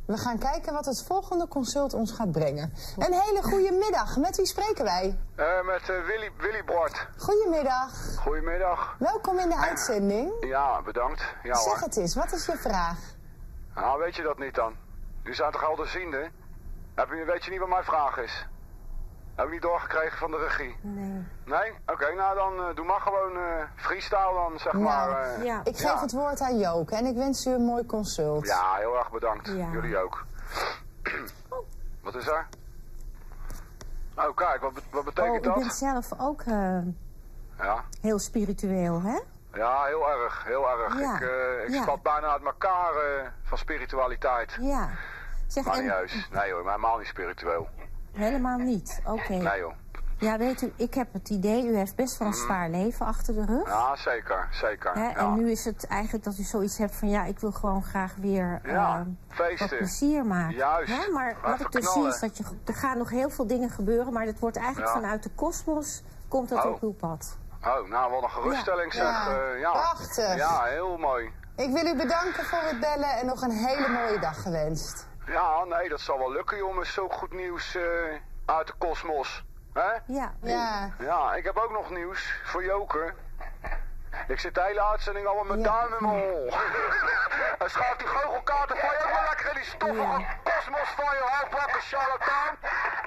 We gaan kijken wat het volgende consult ons gaat brengen. Een hele goede middag. Met wie spreken wij? Met Willy Bord. Goedemiddag. Goedemiddag. Welkom in de uitzending. Ja, bedankt. Ja, zeg hoor. het eens, wat is je vraag? Nou, weet je dat niet dan? U zijn toch helderziende? Weet je niet wat mijn vraag is? Heb ik niet doorgekregen van de regie? Nee. Nee? Oké, nou dan doe maar gewoon freestyle dan, zeg maar. Ja. Ik geef het woord aan Joke en ik wens u een mooi consult. Ja, heel erg bedankt. Ja. Jullie ook. Wat is er? Oh, kijk, wat betekent u dat? bent zelf ook Ja. heel spiritueel, hè? Ja, heel erg, heel erg. Ja. Ik Ja. spat bijna uit elkaar van spiritualiteit. Ja. Zeg, Maar en niet juist. Nee hoor, helemaal niet spiritueel. helemaal niet. Oké. Nee joh. Ja, weet u, ik heb het idee, u heeft best wel een zwaar leven achter de rug. Ja, zeker, zeker. Hè? Ja. En nu is het eigenlijk dat u zoiets hebt van, ja, ik wil gewoon graag weer Ja, wat feesten. plezier maken. Juist. Hè? Maar wat Even ik dus zie knallen. is dat er gaan nog heel veel dingen gebeuren, maar het wordt eigenlijk Ja. vanuit de kosmos, komt dat Oh. op uw pad. Oh, nou wat een geruststelling zeg. Ja, Ja. prachtig. Ja, heel mooi. Ik wil u bedanken voor het bellen en nog een hele mooie dag gewenst. Ja, nee, dat zal wel lukken jongens. Zo goed nieuws uit de kosmos. Hè? Ja. Ja. Ja, ik heb ook nog nieuws voor Joker. Ik zit de hele uitzending al met mijn duim in mijn hol. En schuift die goochelkaarten van je ook wel lekker in die stoffige kosmos van je hoofdbakken charlatan.